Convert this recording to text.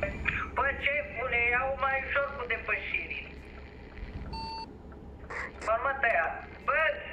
Bă, șefule, iau mai ușor cu depășirile. Bă, mă tăia. Bă,